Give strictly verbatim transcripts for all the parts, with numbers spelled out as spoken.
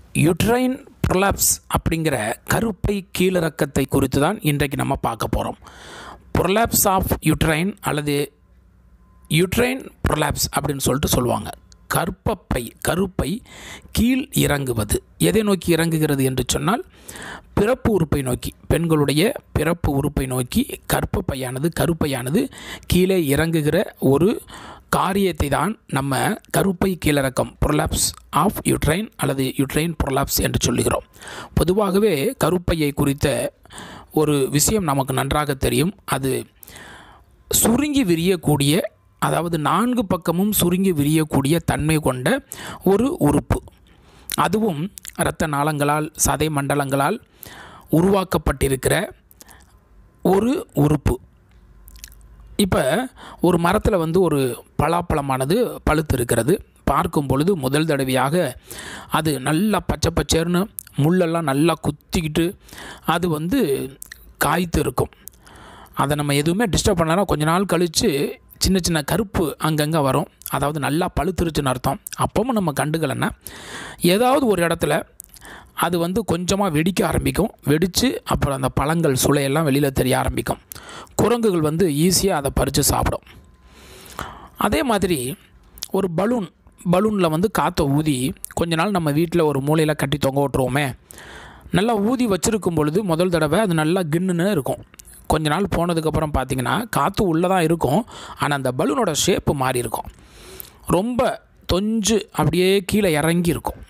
Uterine prolapse அப்படிங்கிற கருப்பை கீழிறக்கத்தை குறித்து தான் இன்றைக்கு நம்ம பார்க்க போகிறோம். ப்ரொலாப்ஸ் ஆஃப் யூட்ரைன் அல்லது யூட்ரைன் ப்ரொலாப்ஸ் அப்படின்னு சொல்லிட்டு சொல்லுவாங்க. கர்ப்பப்பை கருப்பை கீழ் இறங்குவது. எதை நோக்கி இறங்குகிறது என்று சொன்னால் பிறப்பு உறுப்பை நோக்கி, பெண்களுடைய பிறப்பு உறுப்பை நோக்கி கர்ப்பப்பையானது கருப்பையானது கீழே இறங்குகிற ஒரு காரியத்தை தான் நம்ம கருப்பை கீழிறக்கம் ப்ரொலாப்ஸ் ஆஃப் யூட்ரைன் அல்லது யூட்ரைன் ப்ரொலாப்ஸ் என்று சொல்லுகிறோம். பொதுவாகவே கருப்பையை குறித்த ஒரு விஷயம் நமக்கு நன்றாக தெரியும். அது சுருங்கி விரியக்கூடிய, அதாவது நான்கு பக்கமும் சுருங்கி விரியக்கூடிய தன்மை கொண்ட ஒரு உறுப்பு. அதுவும் இரத்த நாளங்களால் சதை மண்டலங்களால் உருவாக்கப்பட்டிருக்கிற ஒரு உறுப்பு. இப்போ ஒரு மரத்தில் வந்து ஒரு பலாப்பழமானது பழுத்து இருக்கிறது. பார்க்கும் பொழுது முதல் தடவையாக அது நல்லா பச்சை பச்சைன்னு முள்ளெல்லாம் நல்லா குத்திக்கிட்டு அது வந்து காய்த்து இருக்கும். அதை நம்ம எதுவுமே டிஸ்டர்ப் பண்ணலாம். கொஞ்ச நாள் கழித்து சின்ன சின்ன கருப்பு அங்கங்கே வரும். அதாவது நல்லா பழுத்துருச்சுன்னு அர்த்தம். அப்பவும் நம்ம கண்டுக்கலைன்னா ஏதாவது ஒரு இடத்துல அது வந்து கொஞ்சமாக வெடிக்க ஆரம்பிக்கும். வெடித்து அப்புறம் அந்த பழங்கள் சுளையெல்லாம் வெளியில் தெரிய ஆரம்பிக்கும். குரங்குகள் வந்து ஈஸியாக அதை பறித்து சாப்பிடும். அதே மாதிரி ஒரு பலூன் பலூனில் வந்து காற்றை ஊதி கொஞ்ச நாள் நம்ம வீட்டில் ஒரு மூலையில் கட்டி தொங்க விட்டுருவோமே. நல்லா ஊதி வச்சுருக்கும் பொழுது முதல் தடவை அது நல்லா கின்னுன்னு இருக்கும். கொஞ்ச நாள் போனதுக்கப்புறம் பார்த்திங்கன்னா காற்று உள்ளே தான் இருக்கும். ஆனால் அந்த பலூனோட ஷேப்பு மாறி இருக்கும். ரொம்ப தொஞ்சு அப்படியே கீழே இறங்கி இருக்கும்.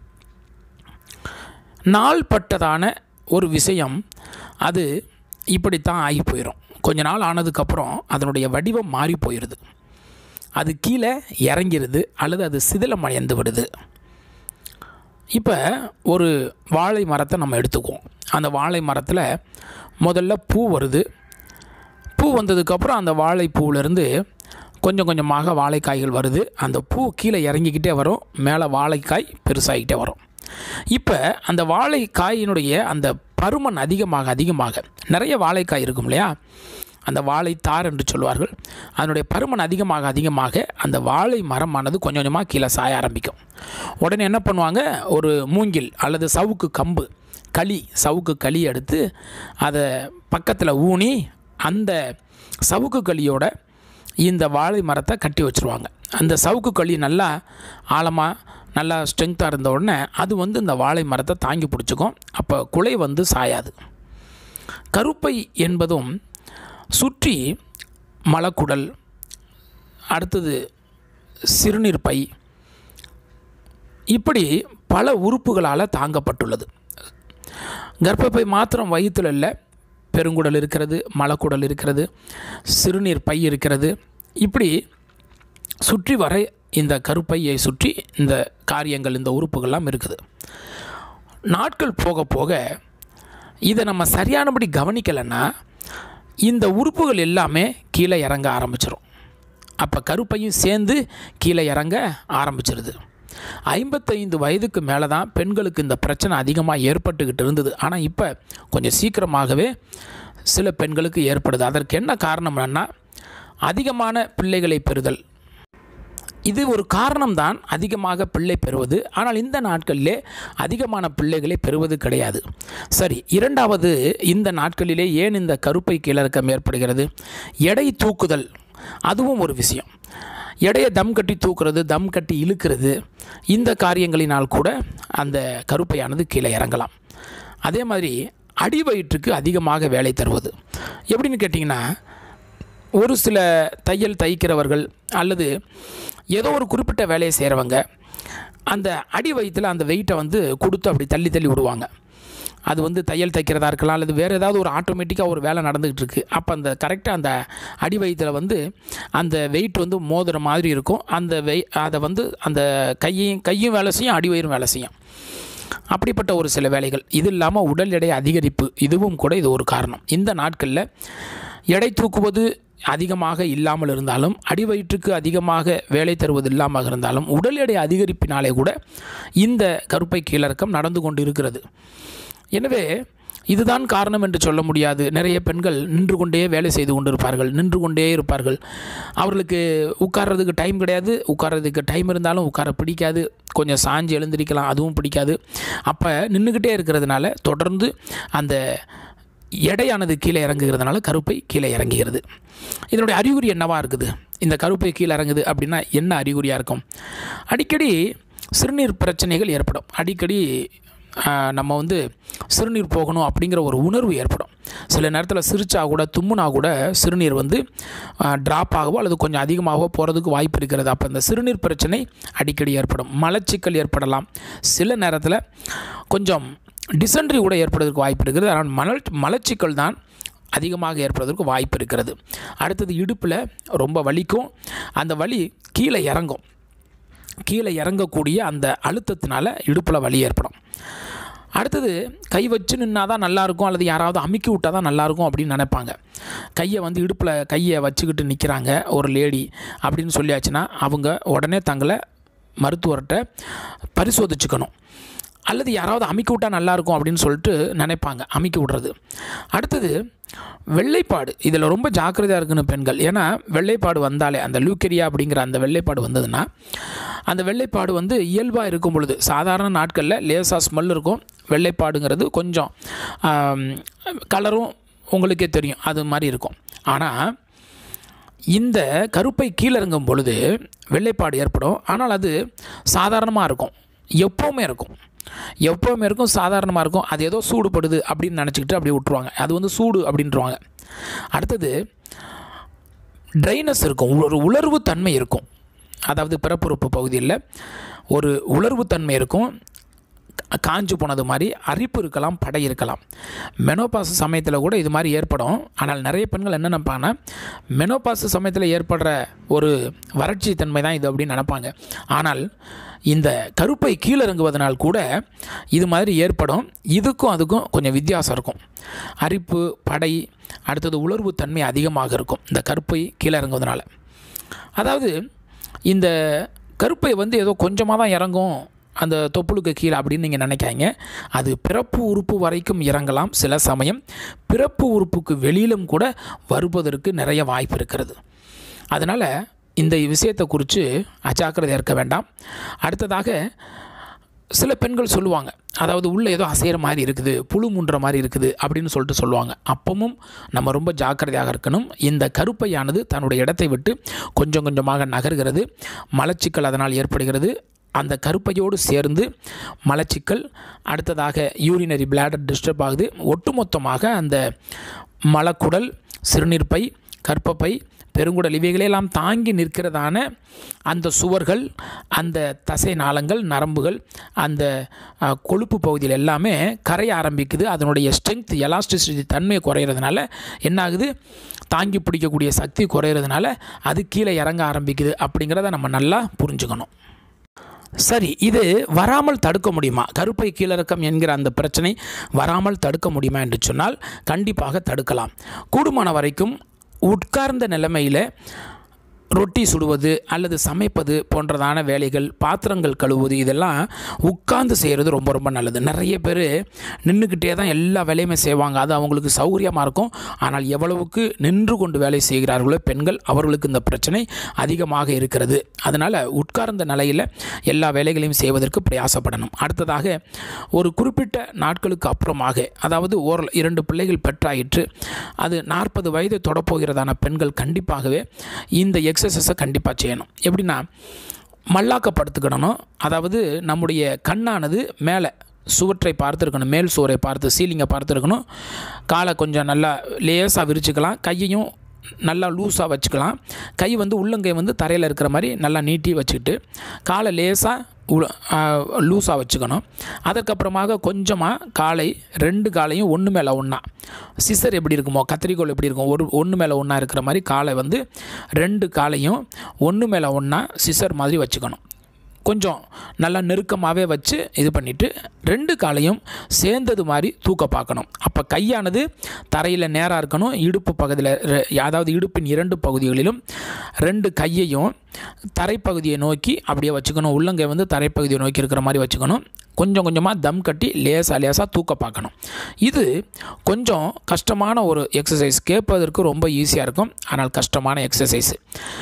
நாள்பட்டதான ஒரு விஷயம் அது இப்படித்தான் ஆகி போயிடும். கொஞ்ச நாள் ஆனதுக்கப்புறம் அதனுடைய வடிவம் மாறி போயிடுது. அது கீழே இறங்கிடுது அல்லது அது சிதிலம் அடைந்து விடுது. இப்போ ஒரு வாழை மரத்தை நம்ம எடுத்துக்குவோம். அந்த வாழை மரத்தில் முதல்ல பூ வருது. பூ வந்ததுக்கப்புறம் அந்த வாழைப்பூவிலேருந்து கொஞ்சம் கொஞ்சமாக வாழைக்காய்கள் வருது. அந்த பூ கீழே இறங்கிக்கிட்டே வரும். மேலே வாழைக்காய் பெருசாகிக்கிட்டே வரும். இப்போ அந்த வாழைக்காயினுடைய அந்த பருமன் அதிகமாக அதிகமாக நிறைய வாழைக்காய் இருக்கும் இல்லையா, அந்த வாழைத்தார் என்று சொல்வார்கள். அதனுடைய பருமன் அதிகமாக அதிகமாக அந்த வாழை மரமானது கொஞ்சம் கொஞ்சமாக கீழே சாய ஆரம்பிக்கும். உடனே என்ன பண்ணுவாங்க, ஒரு மூங்கில் அல்லது சவுக்கு கம்பு களி சவுக்கு களி எடுத்து அதை பக்கத்தில் ஊனி அந்த சவுக்கு களியோட இந்த வாழை மரத்தை கட்டி வச்சுருவாங்க. அந்த சவுக்கு களி நல்லா ஆழமாக நல்லா ஸ்ட்ரென்த்தாக இருந்த உடனே அது வந்து இந்த வாழை மரத்தை தாங்கி பிடிச்சிக்கும். அப்போ குலை வந்து சாயாது. கருப்பை என்பதும் சுற்றி மலக்குடல், அடுத்தது சிறுநீர் பை, இப்படி பல உறுப்புகளால் தாங்கப்பட்டுள்ளது. கர்ப்பப்பை மாத்திரம் வயிற்றில் இல்லை, பெருங்குடல் இருக்கிறது, மலக்குடல் இருக்கிறது, சிறுநீர் பை இருக்கிறது. இப்படி சுற்றி வர இந்த கருப்பையை சுற்றி இந்த காரியங்கள், இந்த உறுப்புகள்லாம் இருக்குது. நாட்கள் போக போக இதை நம்ம சரியானபடி கவனிக்கலைன்னா இந்த உறுப்புகள் எல்லாமே கீழே இறங்க ஆரம்பிச்சிடும். அப்போ கருப்பையும் சேர்ந்து கீழே இறங்க ஆரம்பிச்சிருது. ஐம்பத்தைந்து வயதுக்கு மேலே தான் பெண்களுக்கு இந்த பிரச்சனை அதிகமாக ஏற்பட்டுக்கிட்டு இருந்தது. ஆனால் இப்போ கொஞ்சம் சீக்கிரமாகவே சில பெண்களுக்கு ஏற்படுது. அதற்கு என்ன காரணம்னா அதிகமான பிள்ளைகளை பெறுதல். இது ஒரு காரணம்தான் அதிகமாக பிள்ளை பெறுவது. ஆனால் இந்த நாட்களிலே அதிகமான பிள்ளைகளை பெறுவது கிடையாது. சரி, இரண்டாவது, இந்த நாட்களிலே ஏன் இந்த கருப்பை கீழிறக்கம் ஏற்படுகிறது? எடை தூக்குதல், அதுவும் ஒரு விஷயம். எடையை தம் கட்டி தூக்குறது, தம் கட்டி இழுக்கிறது, இந்த காரியங்களினால் கூட அந்த கருப்பையானது கீழே இறங்கலாம். அதே மாதிரி அடி வயிற்றுக்கு அதிகமாக வேலை தருவது. எப்படின்னு கேட்டிங்கன்னா, ஒரு சில தையல் தைக்கிறவர்கள் அல்லது ஏதோ ஒரு குறிப்பிட்ட வேலையை செய்கிறவங்க அந்த அடி வயிற்றில் அந்த வெயிட்டை வந்து கொடுத்து அப்படி தள்ளி தள்ளி விடுவாங்க. அது வந்து தையல் தைக்கிறதா இருக்கலாம் அல்லது வேறு ஏதாவது ஒரு ஆட்டோமேட்டிக்காக ஒரு வேலை நடந்துக்கிட்டு இருக்குது. அப்போ அந்த கரெக்டாக அந்த அடி வயிற்றில் வந்து அந்த வெயிட் வந்து மோதுற மாதிரி இருக்கும். அந்த வெய் அதை வந்து அந்த கையும் கையும் வேலை செய்யும், அடி வயிறும் வேலை செய்யும். அப்படிப்பட்ட ஒரு சில வேலைகள். இது இல்லாமல் உடல் எடை அதிகரிப்பு, இதுவும் கூட இது ஒரு காரணம். இந்த நாட்களில் எடை தூக்குவது அதிகமாக இல்லாமல் இருந்தாலும், அடி வயிற்றுக்கு அதிகமாக வேலை தருவது இல்லாமல் இருந்தாலும், உடல் எடை அதிகரிப்பினாலே கூட இந்த கருப்பை கீழிறக்கம் நடந்து கொண்டு இருக்கிறது. எனவே இதுதான் காரணம் என்று சொல்ல முடியாது. நிறைய பெண்கள் நின்று கொண்டே வேலை செய்து கொண்டிருப்பார்கள், நின்று கொண்டே இருப்பார்கள். அவர்களுக்கு உட்கார்றதுக்கு டைம் கிடையாது, உட்கார்றதுக்கு டைம் இருந்தாலும் உட்கார பிடிக்காது, கொஞ்சம் சாஞ்சு எழுந்திரிக்கலாம் அதுவும் பிடிக்காது. அப்போ நின்றுக்கிட்டே இருக்கிறதுனால தொடர்ந்து அந்த எடையானது கீழே இறங்குகிறதுனால கருப்பை கீழே இறங்குகிறது. இதனுடைய அறிகுறி என்னவா இருக்குது? இந்த கருப்பை கீழே இறங்குது அப்படின்னா என்ன அறிகுறியாக இருக்கும்? அடிக்கடி சிறுநீர் பிரச்சனைகள் ஏற்படும். அடிக்கடி நம்ம வந்து சிறுநீர் போகணும் அப்படிங்கிற ஒரு உணர்வு ஏற்படும். சில நேரத்தில் சிரிச்சா கூட தும்முனா கூட சிறுநீர் வந்து ட்ராப் ஆகவோ அல்லது கொஞ்சம் அதிகமாகவோ போகிறதுக்கு வாய்ப்பு இருக்கிறது. அப்போ இந்த சிறுநீர் பிரச்சனை அடிக்கடி ஏற்படும். மலச்சிக்கல் ஏற்படலாம். சில நேரத்தில் கொஞ்சம் டிசென்ட்ரி கூட ஏற்படுவதற்கு வாய்ப்பு இருக்கிறது. ஆனால் மல மலச்சிக்கல் தான் அதிகமாக ஏற்படுவதற்கு வாய்ப்பு இருக்கிறது. அடுத்தது இடுப்பில் ரொம்ப வலிக்கும். அந்த வலி கீழே இறங்கும். கீழே இறங்கக்கூடிய அந்த அழுத்தத்தினால இடுப்பில் வலி ஏற்படும். அடுத்தது கை வச்சு நின்னா தான் நல்லாயிருக்கும் அல்லது யாராவது அமுக்கி விட்டால் தான் நல்லாயிருக்கும் அப்படின்னு நினைப்பாங்க. கையை வந்து இடுப்பில் கையை வச்சுக்கிட்டு நிற்கிறாங்க ஒரு லேடி அப்படின்னு சொல்லியாச்சுன்னா அவங்க உடனே தங்களை மருத்துவர்கிட்ட பரிசோதிச்சுக்கணும். அல்லது யாராவது அமுக்கி விட்டால் நல்லாயிருக்கும் அப்படின்னு சொல்லிட்டு நினைப்பாங்க, அமுக்கி விடுறது. அடுத்தது வெள்ளைப்பாடு. இதில் ரொம்ப ஜாக்கிரதையாக இருக்குன்னு பெண்கள். ஏன்னா வெள்ளைப்பாடு வந்தாலே அந்த லூக்கேரியா அப்படிங்கிற அந்த வெள்ளைப்பாடு வந்ததுன்னா அந்த வெள்ளைப்பாடு வந்து இயல்பாக இருக்கும் பொழுது சாதாரண நாட்களில் லேசாக ஸ்மெல் இருக்கும். வெள்ளைப்பாடுங்கிறது கொஞ்சம் கலரும் உங்களுக்கே தெரியும் அது மாதிரி இருக்கும். ஆனால் இந்த கருப்பை கீழே இறங்கும் பொழுது வெள்ளைப்பாடு ஏற்படும். ஆனால் அது சாதாரணமாக இருக்கும், எப்போவுமே இருக்கும் எப்போவுமே இருக்கும் சாதாரணமாக இருக்கும். அது ஏதோ சூடுபடுது அப்படின்னு நினச்சிக்கிட்டு அப்படியே விட்டுருவாங்க. அது வந்து சூடு அப்படின்ட்டுருவாங்க. அடுத்தது ட்ரைனஸ் இருக்கும், ஒரு உலர்வு தன்மை இருக்கும். அதாவது பிறப்புறுப்பு பகுதியில் ஒரு உலர்வு தன்மை இருக்கும். காஞ்சு போனது மாதிரி அரிப்பு இருக்கலாம், படை இருக்கலாம். மெனோபாஸ் சமயத்தில் கூட இது மாதிரி ஏற்படும். ஆனால் நிறைய பெண்கள் என்ன நினைப்பாங்கன்னா மெனோபாஸ் சமயத்தில் ஏற்படுற ஒரு வறட்சி தன்மை தான் இது அப்படின்னு நினைப்பாங்க. ஆனால் இந்த கருப்பை கீழே இறங்குவதனால் கூட இது மாதிரி ஏற்படும். இதுக்கும் அதுக்கும் கொஞ்சம் வித்தியாசம் இருக்கும். அரிப்பு, படை, அடுத்தது உலர்வு தன்மை அதிகமாக இருக்கும் இந்த கருப்பை கீழே இறங்குவதனால. அதாவது இந்த கருப்பை வந்து ஏதோ கொஞ்சமாக தான் இறங்கும் அந்த தொப்புளுக்கு கீழே அப்படின்னு நீங்கள் நினைக்காங்க. அது பிறப்பு உறுப்பு வரைக்கும் இறங்கலாம். சில சமயம் பிறப்பு உறுப்புக்கு வெளியிலும் கூட வருவதற்கு நிறைய வாய்ப்பு இருக்கிறது. அதனால் இந்த விஷயத்தை குறித்து அஜாக்கிரதையாக இருக்க வேண்டாம். அடுத்ததாக சில பெண்கள் சொல்லுவாங்க, அதாவது உள்ளே ஏதோ அசைகிற மாதிரி இருக்குது, புழு முன்ற மாதிரி இருக்குது அப்படின்னு சொல்லிட்டு சொல்லுவாங்க. அப்பவும் நம்ம ரொம்ப ஜாக்கிரதையாக இருக்கணும். இந்த கருப்பையானது தன்னுடைய இடத்தை விட்டு கொஞ்சம் கொஞ்சமாக நகர்கிறது. மலச்சிக்கல் அதனால் ஏற்படுகிறது. அந்த கருப்பையோடு சேர்ந்து மலச்சிக்கல், அடுத்ததாக யூரினரி பிளாடர் டிஸ்டர்ப் ஆகுது. ஒட்டுமொத்தமாக அந்த மலக்குடல், சிறுநீர்ப்பை, கர்ப்பப்பை, பெருங்குடல் இவைகளெல்லாம் தாங்கி நிற்கிறதான அந்த சுவர்கள், அந்த தசை நாளங்கள், நரம்புகள், அந்த கொழுப்பு பகுதியில் எல்லாமே கரைய ஆரம்பிக்குது. அதனுடைய ஸ்ட்ரென்த், எலாஸ்டிசிட்டி தன்மை குறையிறதுனால என்ன ஆகுது? தாங்கி பிடிக்கக்கூடிய சக்தி குறையிறதுனால அது கீழே இறங்க ஆரம்பிக்குது. அப்படிங்கிறத நம்ம நல்லா புரிஞ்சுக்கணும். சரி, இது வராமல் தடுக்க முடியுமா? கருப்பை கீழிறக்கம் என்கிற அந்த பிரச்சனை வராமல் தடுக்க முடியுமா என்று சொன்னால் கண்டிப்பாக தடுக்கலாம். கூடுமான வரைக்கும் உட்கார்ந்த நிலைமையில் ரொட்டி சுடுவது அல்லது சமைப்பது போன்றதான வேலைகள், பாத்திரங்கள் கழுவுவது, இதெல்லாம் உட்கார்ந்து செய்கிறது ரொம்ப ரொம்ப நல்லது. நிறைய பேர் நின்றுக்கிட்டே தான் எல்லா வேலையுமே செய்வாங்க. அது அவங்களுக்கு சௌகரியமாக இருக்கும். ஆனால் எவ்வளவுக்கு நின்று கொண்டு வேலை செய்கிறார்களோ பெண்கள், அவர்களுக்கு இந்த பிரச்சனை அதிகமாக இருக்கிறது. அதனால் உட்கார்ந்த நிலையில் எல்லா வேலைகளையும் செய்வதற்கு பிரயாசப்படணும். அடுத்ததாக ஒரு குறிப்பிட்ட நாட்களுக்கு அப்புறமாக, அதாவது ஓர் இரண்டு பிள்ளைகள் பெற்றாயிற்று, அது நாற்பது வயது தொடப்போகிறதான பெண்கள் கண்டிப்பாகவே இந்த எக்ஸசைஸை கண்டிப்பாக செய்யணும். எப்படின்னா மல்லாக்கப்படுத்துக்கிடணும். அதாவது நம்முடைய கண்ணானது மேலே சுவற்றை பார்த்துருக்கணும், மேல் சுவரை பார்த்து, சீலிங்கை பார்த்துருக்கணும். காலை கொஞ்சம் நல்லா லேசாக விரிச்சுக்கலாம், கையையும் நல்லா லூஸாக வச்சுக்கலாம். கை வந்து உள்ளங்கை வந்து தரையில் இருக்கிற மாதிரி நல்லா நீட்டி வச்சுக்கிட்டு காலை லேசாக லூஸாக வச்சுக்கணும். அதற்கப்புறமாக கொஞ்சமாக காலை ரெண்டு காலையும் ஒன்று மேலே ஒன்றா, சிசர் எப்படி இருக்குமோ, கத்திரிக்கோள் எப்படி இருக்கும், ஒரு ஒன்று மேலே ஒன்றா இருக்கிற மாதிரி காலை வந்து ரெண்டு காலையும் ஒன்று மேலே ஒன்றா சிசர் மாதிரி வச்சுக்கணும். கொஞ்சம் நல்லா நெருக்கமாகவே வச்சு இது பண்ணிவிட்டு ரெண்டு காலையும் சேர்ந்தது மாதிரி தூக்க பார்க்கணும். அப்போ கையானது தரையில் நேராக இருக்கணும். இடுப்பு பகுதியில், அதாவது இடுப்பின் இரண்டு பகுதிகளிலும் ரெண்டு கையையும் தரைப்பகுதியை நோக்கி அப்படியே வச்சுக்கணும். உள்ளங்கை வந்து தரைப்பகுதியை நோக்கி இருக்கிற மாதிரி வச்சுக்கணும். கொஞ்சம் கொஞ்சமாக தம் கட்டி லேசாக லேசாக தூக்க பார்க்கணும். இது கொஞ்சம் கஷ்டமான ஒரு எக்ஸசைஸ், கேட்பதற்கு ரொம்ப ஈஸியாக இருக்கும், ஆனால் கஷ்டமான எக்ஸசைஸு.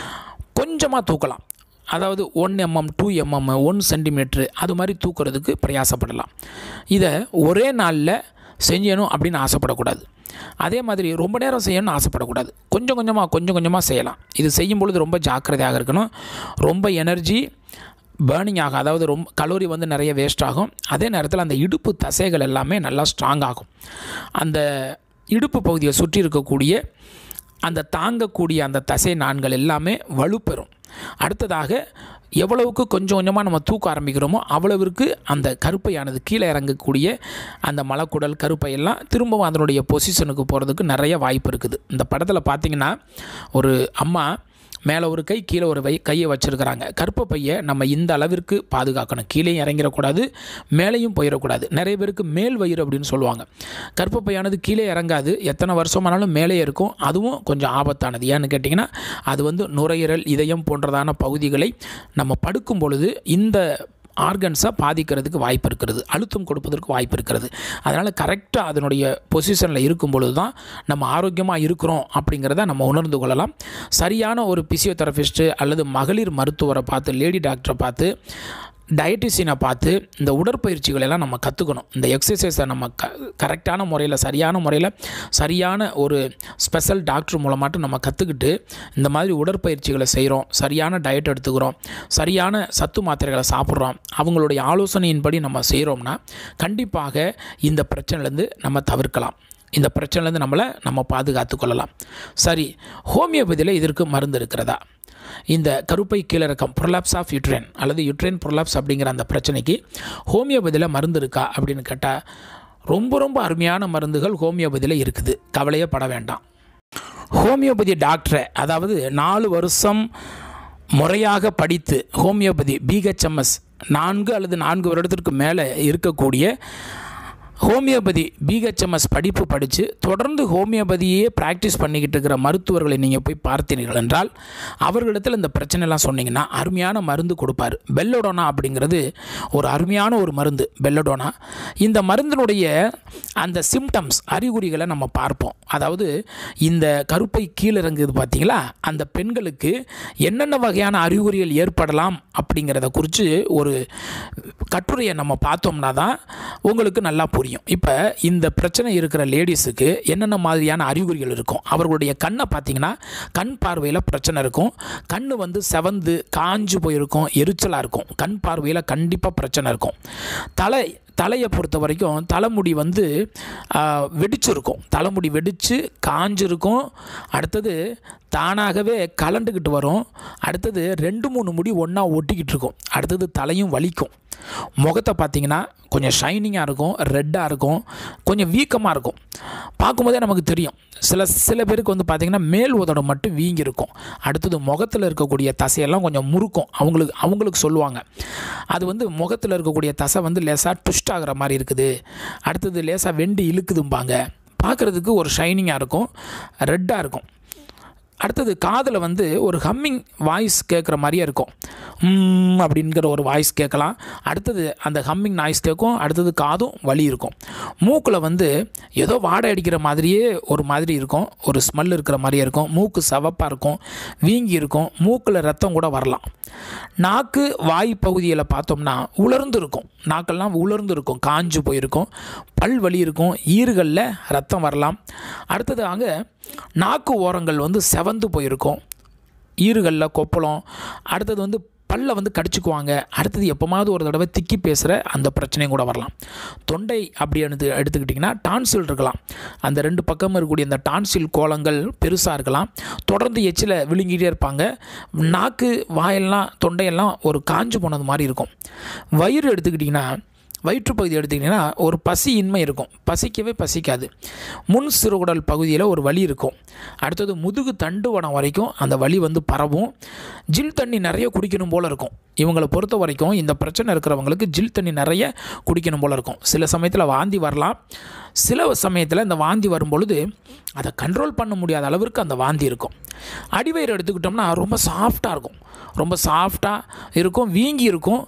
கொஞ்சமாக தூக்கலாம், அதாவது one mm two mm one centimetre அது மாதிரி தூக்கிறதுக்கு பிரயாசப்படலாம். இதை ஒரே நாளில் செஞ்சணும் அப்படின்னு ஆசைப்படக்கூடாது. அதே மாதிரி ரொம்ப நேரம் செய்யணும்னு ஆசைப்படக்கூடாது. கொஞ்சம் கொஞ்சமாக கொஞ்சம் கொஞ்சமாக செய்யலாம். இது செய்யும் பொழுது ரொம்ப ஜாக்கிரதையாக இருக்கணும். ரொம்ப எனர்ஜி பேர்னிங் ஆகும், அதாவது ரொம்ப கலோரி வந்து நிறைய வேஸ்ட் ஆகும். அதே நேரத்தில் அந்த இடுப்பு தசைகள் எல்லாமே நல்லா ஸ்ட்ராங் ஆகும். அந்த இடுப்பு பகுதியை சுற்றி இருக்கக்கூடிய அந்த தாங்கக்கூடிய அந்த தசை நான்கள் எல்லாமே வலுப்பெறும். அடுத்ததாக எவ்வளவுக்கு கொஞ்சம் கொஞ்சமாக நம்ம தூக்க ஆரம்பிக்கிறோமோ அவ்வளவிற்கு அந்த கருப்பையானது கீழே இறங்கக்கூடிய அந்த மலக்குடல் கருப்பையெல்லாம் திரும்பவும் அதனுடைய பொசிஷனுக்கு போகிறதுக்கு நிறைய வாய்ப்பு இருக்குது. இந்த படத்தில் பார்த்திங்கன்னா ஒரு அம்மா மேலே ஒரு கை கீழே ஒரு வை கையை வச்சுருக்கிறாங்க. கர்ப்பப்பையை நம்ம இந்த அளவிற்கு பாதுகாக்கணும். கீழேயும் இறங்கிடக்கூடாது, மேலேயும் போயிடக்கூடாது. நிறைய பேருக்கு மேல் வயிறு அப்படின்னு சொல்லுவாங்க. கர்ப்பப்பையானது கீழே இறங்காது, எத்தனை வருஷமானாலும் மேலே இருக்கும். அதுவும் கொஞ்சம் ஆபத்தானது. ஏன்னு கேட்டிங்கன்னா அது வந்து நுரையீரல், இதயம் போன்றதான பகுதிகளை நம்ம படுக்கும் பொழுது இந்த ஆர்கன்ஸை பாதிக்கிறதுக்கு வாய்ப்பு இருக்கிறது, அழுத்தம் கொடுப்பதற்கு வாய்ப்பு இருக்கிறது. அதனால் கரெக்டாக அதனுடைய பொசிஷனில் இருக்கும் பொழுது தான் நம்ம ஆரோக்கியமாக இருக்கிறோம் அப்படிங்கிறத நம்ம உணர்ந்து கொள்ளலாம். சரியான ஒரு பிசியோதெரபிஸ்ட்டு அல்லது மகளிர் மருத்துவரை பார்த்து, லேடி டாக்டரை பார்த்து, டயட்டிஷியனை பார்த்து இந்த உடற்பயிற்சிகளெல்லாம் நம்ம கற்றுக்கணும். இந்த எக்ஸசைஸை நம்ம க கரெக்டான முறையில் சரியான முறையில் சரியான ஒரு ஸ்பெஷல் டாக்டர் மூலமாட்டு நம்ம கற்றுக்கிட்டு இந்த மாதிரி உடற்பயிற்சிகளை செய்கிறோம், சரியான டயட் எடுத்துக்கிறோம், சரியான சத்து மாத்திரைகளை சாப்பிட்றோம், அவங்களுடைய ஆலோசனையின்படி நம்ம செய்கிறோம்னா கண்டிப்பாக இந்த பிரச்சனைலேருந்து நம்ம தவிர்க்கலாம். இந்த பிரச்சனைலேருந்து நம்மளை நம்ம பாதுகாத்து கொள்ளலாம். சரி, ஹோமியோபதியில் இதற்கு மருந்து இருக்கிறதா? இந்த கருப்பை கீழிறக்கம் ப்ரொலாப்ஸ் ஆஃப் யூட்ரைன் அல்லது யூட்ரைன் ப்ரொலாப்ஸ் அப்படிங்கிற அந்த பிரச்சனைக்கு ஹோமியோபதியில் மருந்து இருக்கா அப்படின்னு கேட்டால் ரொம்ப ரொம்ப அருமையான மருந்துகள் ஹோமியோபதியில் இருக்குது. கவலையே பட வேண்டாம். ஹோமியோபதி டாக்டரை, அதாவது நாலு வருஷம் முறையாக படித்து ஹோமியோபதி பிஹெச்எம்எஸ் நான்கு அல்லது நான்கு வருடத்திற்கு மேலே இருக்கக்கூடிய ஹோமியோபதி பிஹெச்எம்எஸ் படிப்பு படித்து தொடர்ந்து ஹோமியோபதியே ப்ராக்டிஸ் பண்ணிக்கிட்டு இருக்கிற மருத்துவர்களை நீங்கள் போய் பார்த்தீர்கள் என்றால் அவர்களிடத்தில் இந்த பிரச்சனைலாம் சொன்னீங்கன்னா அருமையான மருந்து கொடுப்பார். பெல்லடோனா அப்படிங்கிறது ஒரு அருமையான ஒரு மருந்து. பெல்லடோனா இந்த மருந்தினுடைய அந்த சிம்டம்ஸ், அறிகுறிகளை நம்ம பார்ப்போம். அதாவது இந்த கருப்பை கீழிறங்குது பார்த்தீங்களா, அந்த பெண்களுக்கு என்னென்ன வகையான அறிகுறிகள் ஏற்படலாம் அப்படிங்கிறத குறித்து ஒரு கட்டுரையை நம்ம பார்த்தோம்னா தான் உங்களுக்கு நல்லா புரியும். இப்போ இந்த பிரச்சனை இருக்கிற லேடிஸுக்கு என்னென்ன மாதிரியான அறிகுறிகள் இருக்கும்? அவர்களுடைய கண்ணை பார்த்தீங்கன்னா கண் பார்வையில் பிரச்சனை இருக்கும். கண் வந்து செவந்து காஞ்சு போயிருக்கும், எரிச்சலாக இருக்கும். கண் பார்வையில் கண்டிப்பாக பிரச்சனை இருக்கும். தலை தலையை பொறுத்த வரைக்கும் தலைமுடி வந்து வெடிச்சிருக்கும். தலைமுடி வெடித்து காஞ்சிருக்கும். அடுத்தது தானாகவே கலண்டுக்கிட்டு வரும். அடுத்தது ரெண்டு மூணு முடி ஒன்றா ஒட்டிக்கிட்டு இருக்கும். அடுத்தது தலையும் வலிக்கும். முகத்தை பார்த்திங்கன்னா கொஞ்சம் ஷைனிங்காக இருக்கும், ரெட்டாக இருக்கும், கொஞ்சம் வீக்கமாக இருக்கும். பார்க்கும்போதே நமக்கு தெரியும். சில சில பேருக்கு வந்து பார்த்திங்கன்னா மேல் உதடம் மட்டும் வீங்கி இருக்கும். அடுத்தது முகத்தில் இருக்கக்கூடிய தசையெல்லாம் கொஞ்சம் முறுக்கும். அவங்களுக்கு அவங்களுக்கு சொல்லுவாங்க அது வந்து முகத்தில் இருக்கக்கூடிய தசை வந்து லேசாக ட்விஸ்ட் ஆகிற மாதிரி இருக்குது. அடுத்தது லேசாக வெண்டி இழுக்குதும்பாங்க. பார்க்குறதுக்கு ஒரு ஷைனிங்காக இருக்கும், ரெட்டாக இருக்கும். அடுத்தது காதில் வந்து ஒரு ஹம்மிங் வாய்ஸ் கேட்குற மாதிரியே இருக்கும். அப்படிங்கிற ஒரு வாய்ஸ் கேட்கலாம். அடுத்தது அந்த ஹம்மிங் நாய்ஸ் கேட்கும். அடுத்தது காதும் வலி இருக்கும். மூக்கில் வந்து ஏதோ வாடை அடிக்கிற மாதிரியே ஒரு மாதிரி இருக்கும், ஒரு ஸ்மெல் இருக்கிற மாதிரியே இருக்கும். மூக்கு சவப்பாக இருக்கும், வீங்கி இருக்கும். மூக்கில் ரத்தம் கூட வரலாம். நாக்கு வாய் பகுதியில் பார்த்தோம்னா உலர்ந்து இருக்கும். நாக்கெல்லாம் உலர்ந்து இருக்கும், காஞ்சு போயிருக்கும். பல் வலி இருக்கும். ஈறுகளில் ரத்தம் வரலாம். அடுத்ததாக நாக்கு ஓரங்கள் வந்து செவந்து போயிருக்கும், ஈறுகளில் கொப்பளம். அடுத்தது வந்து பல்ல வந்து கடிச்சுக்குவாங்க. அடுத்தது எப்போமாவது ஒரு தடவை திக்கி பேசுகிற அந்த பிரச்சனையும் கூட வரலாம். தொண்டை அப்படி எடுத்து எடுத்துக்கிட்டிங்கன்னா டான்சில் இருக்கலாம். அந்த ரெண்டு பக்கம் இருக்கக்கூடிய அந்த டான்சில் கோலங்கள் பெருசாக இருக்கலாம். தொடர்ந்து எச்சில் விழுங்கிட்டே இருப்பாங்க. நாக்கு வாயெல்லாம் தொண்டையெல்லாம் ஒரு காஞ்சு போனது மாதிரி இருக்கும். வயிறு எடுத்துக்கிட்டிங்கன்னா வயிற்றுப்பகுதி எடுத்துக்கிட்டிங்கன்னா ஒரு பசியின்மை இருக்கும். பசிக்கவே பசிக்காது. முன் சிறுகுடல் பகுதியில் ஒரு வலி இருக்கும். அடுத்தது முதுகு தண்டுவடம் வரைக்கும் அந்த வலி வந்து பரவும். ஜில் தண்ணி நிறைய குடிக்கணும் போல் இருக்கும். இவங்களை பொறுத்த வரைக்கும் இந்த பிரச்சனை இருக்கிறவங்களுக்கு ஜில் தண்ணி நிறைய குடிக்கணும் போல் இருக்கும். சில சமயத்தில் வாந்தி வரலாம். சில சமயத்தில் இந்த வாந்தி வரும்பொழுது அதை கண்ட்ரோல் பண்ண முடியாத அளவிற்கு அந்த வாந்தி இருக்கும். அடிவயிறு எடுத்துக்கிட்டோம்னா ரொம்ப சாஃப்டாக இருக்கும், ரொம்ப சாஃப்டாக இருக்கும், வீங்கி இருக்கும்.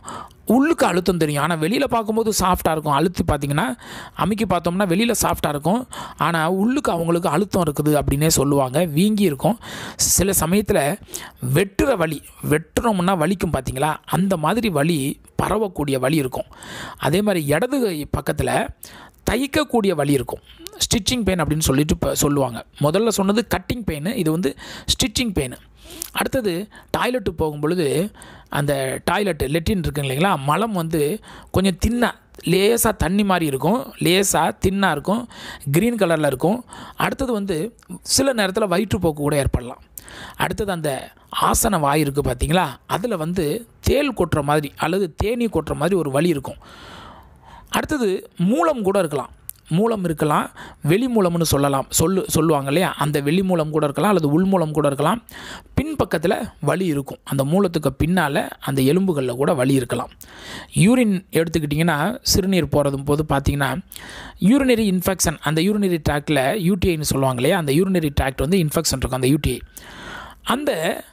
உள்ளுக்கு அழுத்தம் தெரியும். ஆனால் வெளியில் பார்க்கும்போது சாஃப்டாக இருக்கும். அழுத்தி பார்த்திங்கன்னா அமுக்கி பார்த்தோம்னா வெளியில் சாஃப்டாக இருக்கும், ஆனால் உள்ளுக்கு அவங்களுக்கு அழுத்தம் இருக்குது அப்படின்னே சொல்லுவாங்க. வீங்கி இருக்கும். சில சமயத்தில் வெட்டுற வலி, வெட்டுறோம்னா வலிக்கும் பார்த்திங்களா, அந்த மாதிரி வலி, பரவக்கூடிய வலி இருக்கும். அதே மாதிரி இடது பக்கத்தில் தைக்கக்கூடிய வலி இருக்கும். ஸ்டிச்சிங் பெயின் அப்படின்னு சொல்லிட்டு இப்போ சொல்லுவாங்க. முதல்ல சொன்னது கட்டிங் பெயின், இது வந்து ஸ்டிச்சிங் பெயின். அடுத்தது டாய்லெட்டு போகும்பொழுது அந்த டாய்லெட்டு லெட்டின் இருக்குங்க இல்லைங்களா, மலம் வந்து கொஞ்சம் தின்னாக லேசாக தண்ணி மாதிரி இருக்கும், லேசாக தின்னாக இருக்கும், க்ரீன் கலரில் இருக்கும். அடுத்தது வந்து சில நேரத்தில் வயிற்றுப்போக்கு கூட ஏற்படலாம். அடுத்தது அந்த ஆசன வாய் இருக்குது பார்த்திங்களா, அதில் வந்து தேள் கொட்டுற மாதிரி அல்லது தேனீ கொட்டுற மாதிரி ஒரு வலி இருக்கும். அடுத்தது மூலம் கூட இருக்கலாம். மூலம் இருக்கலாம், வெளி மூலம்னு சொல்லலாம் சொல்லு சொல்லுவாங்க இல்லையா, அந்த வெளி மூலம் கூட இருக்கலாம் அல்லது உள் மூலம் கூட இருக்கலாம். பின்பக்கத்தில் வலி இருக்கும். அந்த மூலத்துக்கு பின்னால் அந்த எலும்புகளில் கூட வலி இருக்கலாம். யூரின் எடுத்துக்கிட்டிங்கன்னா சிறுநீர் போகிறதும் போது பார்த்திங்கன்னா யூரினரி இன்ஃபெக்ஷன், அந்த யூரினரி ட்ராக்டில் யூடிஐன்னு சொல்லுவாங்க இல்லையா, அந்த யூரினரி ட்ராக்ட் வந்து இன்ஃபெக்ஷன் இருக்கும், அந்த யூடிஐ. அந்த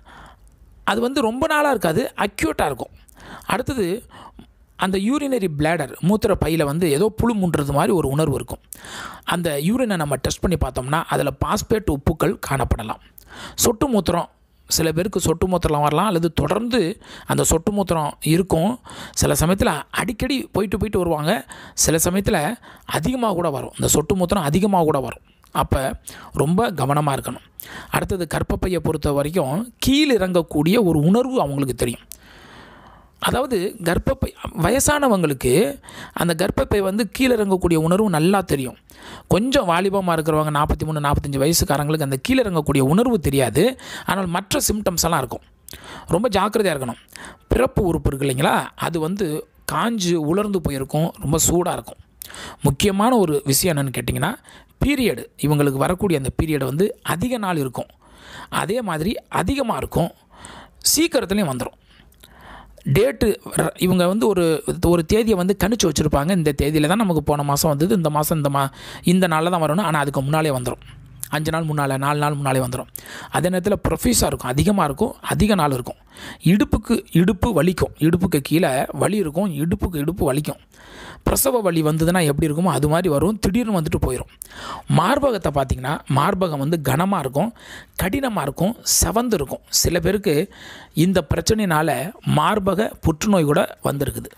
அது வந்து ரொம்ப நாளாக இருக்காது, அக்யூட்டாக இருக்கும். அடுத்தது அந்த யூரினரி பிளாடர், மூத்திர பையில் வந்து ஏதோ புழு முன்றது மாதிரி ஒரு உணர்வு இருக்கும். அந்த யூரினை நம்ம டெஸ்ட் பண்ணி பார்த்தோம்னா அதில் பாஸ்பேட் உப்புக்கள் காணப்படலாம். சொட்டு மூத்திரம், சில பேருக்கு சொட்டு மூத்திரம் வரலாம் அல்லது தொடர்ந்து அந்த சொட்டு மூத்திரம் இருக்கும். சில சமயத்தில் அடிக்கடி போயிட்டு போயிட்டு வருவாங்க, சில சமயத்தில் அதிகமாக கூட வரும், இந்த சொட்டு மூத்திரம் அதிகமாக கூட வரும். அப்போ ரொம்ப கவனமாக இருக்கணும். அடுத்தது கர்ப்பப்பையை பொறுத்த வரைக்கும் கீழ் இறங்கக்கூடிய ஒரு உணர்வு அவங்களுக்கு தெரியும். அதாவது கர்ப்பப்பை வயசானவங்களுக்கு அந்த கர்ப்பப்பை வந்து கீழே இறங்கக்கூடிய உணர்வு நல்லா தெரியும். கொஞ்சம் வாலிபமாக இருக்கிறவங்க நாற்பத்தி மூணு நாற்பத்தஞ்சு வயசுக்காரங்களுக்கு அந்த கீழே இறங்கக்கூடிய உணர்வு தெரியாது, ஆனால் மற்ற சிம்டம்ஸ் எல்லாம் இருக்கும். ரொம்ப ஜாக்கிரதையாக இருக்கணும். பிறப்பு உறுப்பு இருக்கு இல்லைங்களா, அது வந்து காஞ்சு உலர்ந்து போயிருக்கும், ரொம்ப சூடாக இருக்கும். முக்கியமான ஒரு விஷயம் என்னென்னு கேட்டிங்கன்னா, பீரியடு, இவங்களுக்கு வரக்கூடிய அந்த பீரியடு வந்து அதிக நாள் இருக்கும், அதே மாதிரி அதிகமாக இருக்கும், சீக்கிரத்துலேயும் வந்துடும். டேட்டு இவங்க வந்து ஒரு ஒரு தேதியை வந்து கணிச்சு வச்சுருப்பாங்க. இந்த தேதியில் தான் நமக்கு போன மாதம் வந்தது, இந்த மாதம் இந்த மா இந்த நாளில் தான் வரணும், ஆனால் அதுக்கு முன்னாலே வந்துடும். அஞ்சு நாள் முன்னால், நாலு நாள் முன்னாலே வந்துடும். அதே நேரத்தில் ப்ரொஃபீஸாக இருக்கும், அதிகமாக இருக்கும், அதிக நாள் இருக்கும். இடுப்புக்கு இடுப்பு வலிக்கும், இடுப்புக்கு கீழே வலி இருக்கும், இடுப்புக்கு இடுப்பு வலிக்கும். பிரசவ வலி வந்ததுன்னா எப்படி இருக்குமோ அது மாதிரி வரும், திடீர்னு வந்துட்டு போயிடும். மார்பகத்தை பார்த்திங்கன்னா மார்பகம் வந்து கனமாக இருக்கும், கடினமாக இருக்கும், செவந்து இருக்கும். சில பேருக்கு இந்த பிரச்சனையினால் மார்பக புற்றுநோய் கூட வந்திருக்குது.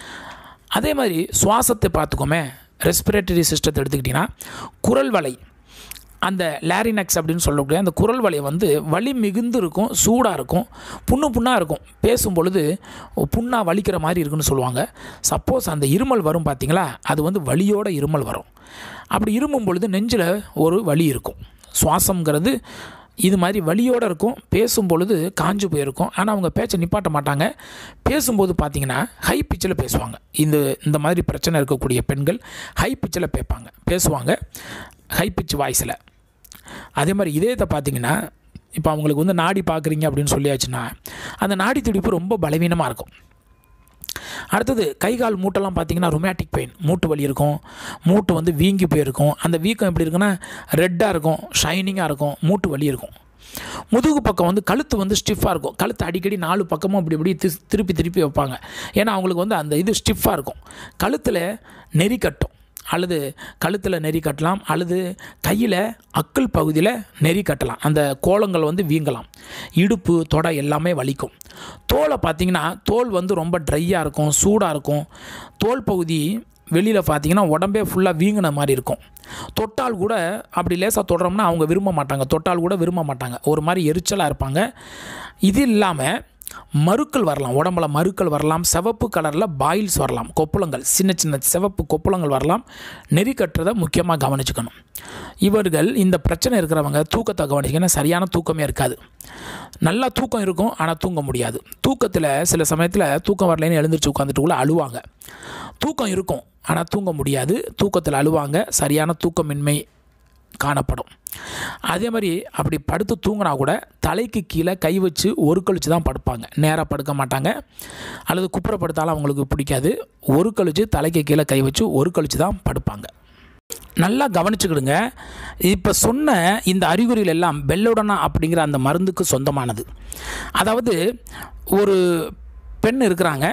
அதே மாதிரி சுவாசத்தை பார்த்துக்கோமே, ரெஸ்பிரேட்டரி சிஸ்டத்தை எடுத்துக்கிட்டிங்கன்னா குரல் வலை, அந்த லேரினக்ஸ் அப்படின்னு சொல்லக்கூடிய அந்த குரல் வலை வந்து வலி மிகுந்து இருக்கும், சூடாக இருக்கும், புண்ணு புண்ணாக இருக்கும். பேசும் பொழுது புண்ணாக வலிக்கிற மாதிரி இருக்குன்னு சொல்லுவாங்க. சப்போஸ் அந்த இருமல் வரும் பார்த்திங்களா, அது வந்து வலியோட இருமல் வரும். அப்படி இருமும் பொழுது நெஞ்சில் ஒரு வலி இருக்கும். சுவாசங்கிறது இது மாதிரி வலியோடு இருக்கும். பேசும் பொழுது காஞ்சு போயிருக்கும், ஆனால் அவங்க பேச்சை நிப்பாட்ட மாட்டாங்க. பேசும்போது பார்த்திங்கன்னா ஹை பிச்சில் பேசுவாங்க. இந்த இந்த மாதிரி பிரச்சனை இருக்கக்கூடிய பெண்கள் ஹை பிச்சில் பேப்பாங்க பேசுவாங்க ஹை பிச் வாய்ஸில். அதே மாதிரி இதயத்தை பார்த்திங்கன்னா, இப்போ அவங்களுக்கு வந்து நாடி பார்க்குறீங்க அப்படின்னு சொல்லியாச்சுன்னா அந்த நாடி துடிப்பு ரொம்ப பலவீனமாக இருக்கும். அடுத்தது கை கால் மூட்டெல்லாம் பார்த்திங்கன்னா ரொமேட்டிக் பெயின், மூட்டு வலி இருக்கும், மூட்டு வந்து வீங்கி போயிருக்கும். அந்த வீக்கம் எப்படி இருக்குன்னா ரெட்டாக இருக்கும், ஷைனிங்காக இருக்கும், மூட்டு வலி இருக்கும். முதுகு பக்கம் வந்து கழுத்து வந்து ஸ்டிஃபாக இருக்கும், கழுத்து அடிக்கடி நாலு பக்கமும் அப்படி இப்படி திருப்பி திருப்பி வைப்பாங்க. ஏன்னா அவங்களுக்கு வந்து அந்த இது ஸ்டிஃபாக இருக்கும். கழுத்தில் நெறி கட்டும், அல்லது கழுத்தில் நெறி கட்டலாம், அல்லது கையில் அக்கல் பகுதியில் நெறி கட்டலாம், அந்த கோலங்கள் வந்து வீங்கலாம். இடுப்பு தொடை எல்லாமே வலிக்கும். தோலை பார்த்திங்கன்னா தோல் வந்து ரொம்ப ட்ரையாக இருக்கும், சூடாக இருக்கும். தோல் பகுதி வெளியில் பார்த்திங்கன்னா உடம்பே ஃபுல்லாக வீங்கின மாதிரி இருக்கும். தொட்டால் கூட அப்படி லேசாக தொடுறோம்னா அவங்க விரும்ப மாட்டாங்க, தொட்டால் கூட விரும்ப மாட்டாங்க, ஒரு மாதிரி எரிச்சலாக இருப்பாங்க. இது இல்லாமல் மருக்கள் வரலாம், உடம்புல மருக்கள் வரலாம், சிவப்பு கலரில் பாயில்ஸ் வரலாம், கொப்புளங்கள், சின்ன சின்ன சிவப்பு கொப்புளங்கள் வரலாம். நெறி கட்டுறதை முக்கியமாக கவனிச்சுக்கணும். இவர்கள் இந்த பிரச்சனை இருக்கிறவங்க தூக்கத்தை கவனிச்சிங்கன்னா சரியான தூக்கமே இருக்காது. நல்லா தூக்கம் இருக்கும், ஆனால் தூங்க முடியாது. தூக்கத்தில் சில சமயத்தில் தூக்கம் வரலைன்னு எழுந்திரிச்சு உட்காந்துட்டுக்குள்ளே அழுவாங்க. தூக்கம் இருக்கும், ஆனால் தூங்க முடியாது. தூக்கத்தில் அழுவாங்க, சரியான தூக்கமின்மை காணப்படும். அதே மாதிரி அப்படி படுத்து தூங்கினா கூட தலைக்கு கீழே கை வச்சு ஒரு கழிச்சு தான் படுப்பாங்க, நேராக படுக்க மாட்டாங்க. அல்லது குப்புற படுத்தாலும் அவங்களுக்கு பிடிக்காது. ஒரு கழிச்சு தலைக்கு கீழே கை வச்சு ஒரு கழிச்சு தான் படுப்பாங்க. நல்லா கவனிச்சுக்கிடுங்க. இப்போ சொன்ன இந்த அறிகுறிகள் எல்லாம் பெல்லோடனா அப்படிங்கிற அந்த மருந்துக்கு சொந்தமானது. அதாவது ஒரு பெண் இருக்கிறாங்க,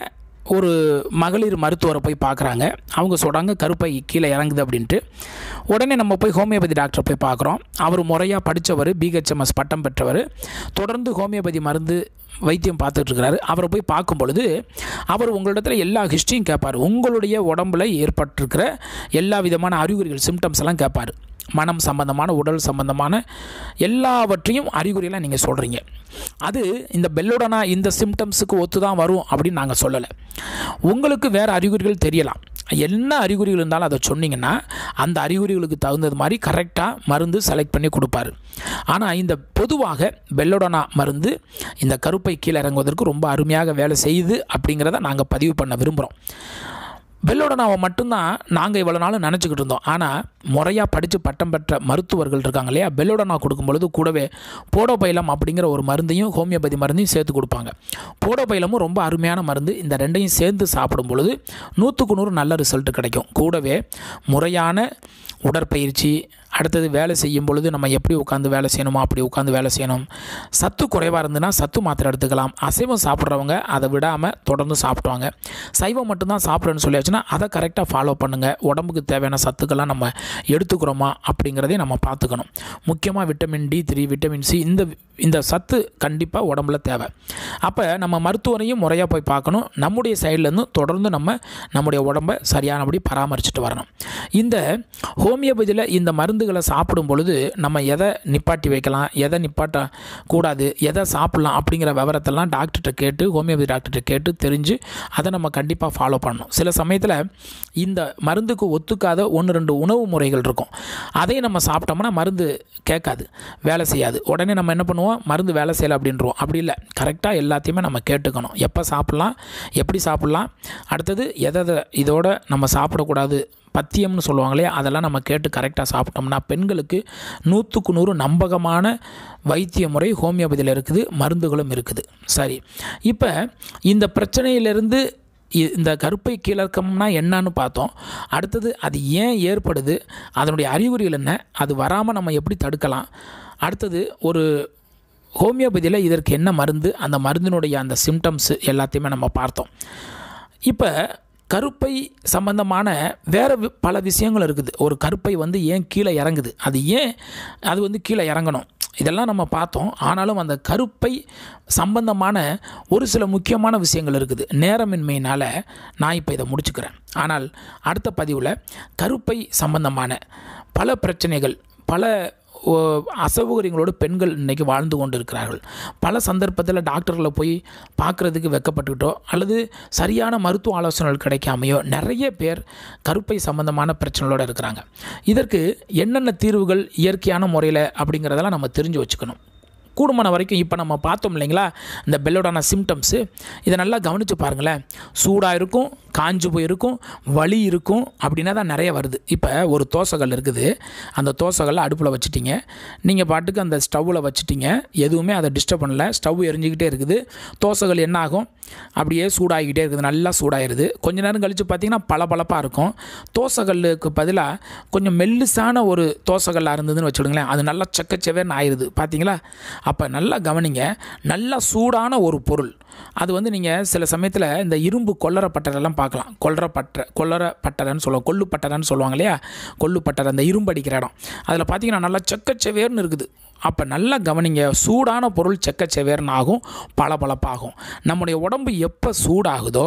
ஒரு மகளிர் மருத்துவரை போய் பார்க்குறாங்க. அவங்க சொல்கிறாங்க கருப்பை கீழே இறங்குது அப்படின்ட்டு. உடனே நம்ம போய் ஹோமியோபதி டாக்டரை போய் பார்க்குறோம். அவர் முறையாக படித்தவர், பிஹெச்எம்எஸ் பட்டம் பெற்றவர், தொடர்ந்து ஹோமியோபதி மருந்து வைத்தியம் பார்த்துட்ருக்கிறாரு. அவரை போய் பார்க்கும் பொழுது அவர் உங்களிடத்தில் எல்லா ஹிஸ்ட்ரியும் கேட்பார். உங்களுடைய உடம்பில் ஏற்பட்டிருக்கிற எல்லா விதமான அறிகுறிகள், சிம்டம்ஸ் எல்லாம் கேட்பார். மனம் சம்பந்தமான, உடல் சம்பந்தமான எல்லாவற்றையும் அறிகுறியெல்லாம் நீங்கள் சொல்கிறீங்க. அது இந்த பெல்லோடனா இந்த சிம்டம்ஸுக்கு ஒத்து தான் வரும் அப்படின்னு நாங்கள் சொல்லலை. உங்களுக்கு வேறு அறிகுறிகள் தெரியலாம். என்ன அறிகுறிகள் இருந்தாலும் அதை சொன்னீங்கன்னா அந்த அறிகுறிகளுக்கு தகுந்தது மாதிரி கரெக்டாக மருந்து செலக்ட் பண்ணி கொடுப்பாரு. ஆனால் இந்த பொதுவாக பெல்லோடனா மருந்து இந்த கருப்பை கீழே இறங்குவதற்கு ரொம்ப அருமையாக வேலை செய்யுது அப்படிங்கிறத நாங்கள் பதிவு பண்ண விரும்புகிறோம். பெல்லோடனாவை மட்டும்தான் நாங்கள் இவ்வளோ நாளும் நினச்சிக்கிட்டு இருந்தோம். ஆனால் முறையாக படித்து பட்டம் பெற்ற மருத்துவர்கள் இருக்காங்க இல்லையா, பெல்லோடனா கொடுக்கும்பொழுது கூடவே போடோபைலம் அப்படிங்கிற ஒரு மருந்தையும் ஹோமியோபதி மருந்தையும் சேர்த்து கொடுப்பாங்க. போடோபைலமும் ரொம்ப அருமையான மருந்து. இந்த ரெண்டையும் சேர்ந்து சாப்பிடும் பொழுது நூற்றுக்கு நூறு நல்ல ரிசல்ட் கிடைக்கும். கூடவே முறையான உடற்பயிற்சி, அடுத்தது வேலை செய்யும் பொழுது நம்ம எப்படி உட்காந்து வேலை செய்யணுமோ அப்படி உட்காந்து வேலை செய்யணும். சத்து குறைவாக இருந்ததுன்னா சத்து மாத்திரை எடுத்துக்கலாம். அசைவம் சாப்பிட்றவங்க அதை விடாமல் தொடர்ந்து சாப்பிடுவாங்க. சைவம் மட்டும்தான் சாப்பிட்றேன்னு சொல்லியாச்சுன்னா அதை கரெக்டாக ஃபாலோ பண்ணுங்கள். உடம்புக்கு தேவையான சத்துக்கெல்லாம் நம்ம எடுத்துக்கிறோமா அப்படிங்கிறதையும் நம்ம பார்த்துக்கணும். முக்கியமாக vitamin D three, vitamin C, இந்த இந்த சத்து கண்டிப்பாக உடம்புல தேவை. அப்போ நம்ம மருத்துவரையும் முறையாக போய் பார்க்கணும். நம்முடைய சைட்லேருந்து தொடர்ந்து நம்ம நம்முடைய உடம்பை சரியானபடி பராமரிச்சுட்டு வரணும். இந்த ஹோமியோபதியில் இந்த மருந்துகளை சாப்பிடும் பொழுது நம்ம எதை நிப்பாட்டி வைக்கலாம், எதை நிப்பாட்ட கூடாது, எதை சாப்பிட்லாம் அப்படிங்கிற விவரத்தெல்லாம் டாக்டர்கிட்ட கேட்டு, ஹோமியோபதி டாக்டர்கிட்ட கேட்டு தெரிஞ்சு அதை நம்ம கண்டிப்பாக ஃபாலோ பண்ணணும். சில சமயத்தில் இந்த மருந்துக்கு ஒத்துக்காத ஒன்று ரெண்டு உணவு முறைகள் இருக்கும். அதையும் நம்ம சாப்பிட்டோம்னா மருந்து கேட்காது, வேலை செய்யாது. உடனே நம்ம என்ன பண்ணுவோம், மருந்து வேலை செய்யலை அப்படின்றோம். அப்படி இல்லை, கரெக்டாக எல்லாத்தையுமே நம்ம கேட்டுக்கணும். எப்போ சாப்பிட்லாம், எப்படி சாப்பிட்லாம், அடுத்தது எதை இதோட நம்ம சாப்பிடக்கூடாது, பத்தியம்னு சொல்லுவாங்களே, அதெல்லாம் நம்ம கேட்டு கரெக்டாக சாப்பிட்டோம்னா பெண்களுக்கு நூற்றுக்கு நூறு நம்பகமான வைத்திய முறை ஹோமியோபதியில் இருக்குது, மருந்துகளும் இருக்குது. சரி, இப்போ இந்த பிரச்சனையிலிருந்து இந்த கருப்பை கீழக்கம்னா என்னன்னு பார்த்தோம். அடுத்தது அது ஏன் ஏற்படுது, அதனுடைய அறிகுறிகள் என்ன, அது வராமல் நம்ம எப்படி தடுக்கலாம், அடுத்தது ஒரு ஹோமியோபதியில் இதற்கு என்ன மருந்து, அந்த மருந்தினுடைய அந்த சிம்டம்ஸு எல்லாத்தையுமே நம்ம பார்த்தோம். இப்போ கருப்பை சம்பந்தமான வேறு பல விஷயங்கள் இருக்குது. ஒரு கருப்பை வந்து ஏன் கீழே இறங்குது, அது ஏன் அது வந்து கீழே இறங்கணும், இதெல்லாம் நம்ம பார்த்தோம். ஆனாலும் அந்த கருப்பை சம்பந்தமான ஒரு சில முக்கியமான விஷயங்கள் இருக்குது. நேரமின்மையினால் நான் இப்போ இதை முடிச்சுக்கிறேன். ஆனால் அடுத்த பதிவில் கருப்பை சம்பந்தமான பல பிரச்சனைகள், பல அசௌகரியங்களோடு பெண்கள் இன்றைக்கி வாழ்ந்து கொண்டு இருக்கிறார்கள். பல சந்தர்ப்பத்தில் டாக்டர்களை போய் பார்க்குறதுக்கு வெக்கப்பட்டுக்கிட்டோ அல்லது சரியான மருத்துவ ஆலோசனைகள் கிடைக்காமையோ நிறைய பேர் கருப்பை சம்பந்தமான பிரச்சனைகளோடு இருக்கிறாங்க. இதற்கு என்னென்ன தீர்வுகள் இயற்கையான முறையில் அப்படிங்கிறதெல்லாம் நம்ம தெரிஞ்சு வச்சுக்கணும். கூடுமான வரைக்கும் இப்போ நம்ம பார்த்தோம் இல்லைங்களா, இந்த பெல்லோடானா சிம்டம்ஸு, இதை நல்லா கவனித்து பாருங்களேன். சூடாக இருக்கும், காஞ்சு போயிருக்கும், வலி இருக்கும், அப்படின்னா தான் நிறைய வருது. இப்போ ஒரு தோசைகள் இருக்குது, அந்த தோசைகளில் அடுப்பில் வச்சுட்டிங்க, நீங்கள் பாட்டுக்கு அந்த ஸ்டவ்வில் வச்சுட்டிங்க, எதுவுமே அதை டிஸ்டர்ப் பண்ணல, ஸ்டவ் எரிஞ்சிக்கிட்டே இருக்குது. தோசைகள் என்ன ஆகும், அப்படியே சூடாகிக்கிட்டே இருக்குது, நல்லா சூடாகிடுது. கொஞ்ச நேரம் கழித்து பார்த்திங்கன்னா பளபளப்பாக இருக்கும். தோசைகளுக்கு பதிலாக கொஞ்சம் மெல்லிசான ஒரு தோசைகளாக இருந்ததுன்னு வச்சுடுங்களேன், அது நல்லா செக்கச்செவேன்னு ஆயிடுது. பார்த்தீங்களா? அப்போ நல்லா கவனிங்க, நல்லா சூடான ஒரு பொருள் அது வந்து நீங்கள் சில சமயத்தில் இந்த இரும்பு கொல்லற பட்டரெல்லாம் பார்க்கலாம். கொல்லற பட்டரை கொல்லற பட்டரைன்னு சொல்லுவாங்க, கொல்லு பட்டரைன்னு சொல்லுவாங்க இல்லையா, கொல்லு பட்டரை, அந்த இரும்பு அடிக்கிற இடம், அதில் பார்த்தீங்கன்னா நல்லா செக்கச்செவேர்னு இருக்குது. அப்போ நல்லா கவனிங்க, சூடான பொருள் செக்கச்செவேர்னு ஆகும், பளபளப்பாகும். நம்முடைய உடம்பு எப்போ சூடாகுதோ,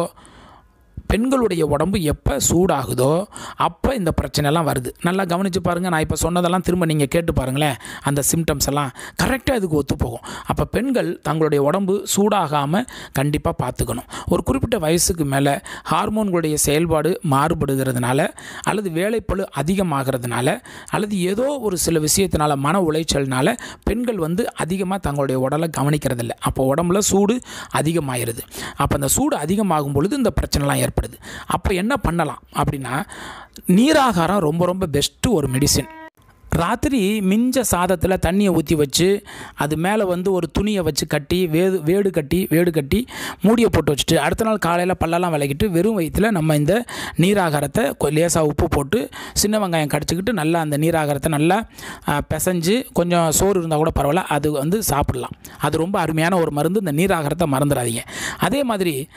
பெண்களுடைய உடம்பு எப்போ சூடாகுதோ அப்போ இந்த பிரச்சனைலாம் வருது. நல்லா கவனித்து பாருங்கள். நான் இப்போ சொன்னதெல்லாம் திரும்ப நீங்கள் கேட்டு பாருங்களேன், அந்த சிம்டம்ஸ் எல்லாம் கரெக்டாக இதுக்கு ஒத்து போகும். அப்போ பெண்கள் தங்களுடைய உடம்பு சூடாகாமல் கண்டிப்பாக பார்த்துக்கணும். ஒரு குறிப்பிட்ட வயசுக்கு மேலே ஹார்மோன்களுடைய செயல்பாடு மாறுபடுகிறதுனால அல்லது வேலைப்பளு அதிகமாகிறதுனால அல்லது ஏதோ ஒரு சில விஷயத்தினால, மன உளைச்சல்னால பெண்கள் வந்து அதிகமாக தங்களுடைய உடலை கவனிக்கிறதில்ல. அப்போ உடம்புல சூடு அதிகமாகிடுது. அப்போ அந்த சூடு அதிகமாகும் பொழுது இந்த பிரச்சனைலாம் ஏற்படுது. அப்போ என்ன பண்ணலாம் அப்படின்னா, நீராகாரம் ரொம்ப ரொம்ப பெஸ்ட்டு ஒரு மெடிசின். ராத்திரி மிஞ்ச சாதத்தில் தண்ணியை ஊற்றி வச்சு அது மேலே வந்து ஒரு துணியை வச்சு கட்டி வேது வேடு கட்டி வேடு கட்டி மூடியை போட்டு வச்சுட்டு அடுத்த நாள் காலையில் பல்லெல்லாம் விளக்கிட்டு வெறும் வயிற்றில் நம்ம இந்த நீராகாரத்தை லேசாக உப்பு போட்டு சின்ன வெங்காயம் கடிச்சிக்கிட்டு நல்லா அந்த நீராகாரத்தை நல்லா பிசைஞ்சு, கொஞ்சம் சோறு இருந்தால் கூட பரவாயில்ல, அது வந்து சாப்பிடலாம். அது ரொம்ப அருமையான ஒரு மருந்து. இந்த நீராகாரத்தை மறந்துடாதீங்க. அதே மாதிரி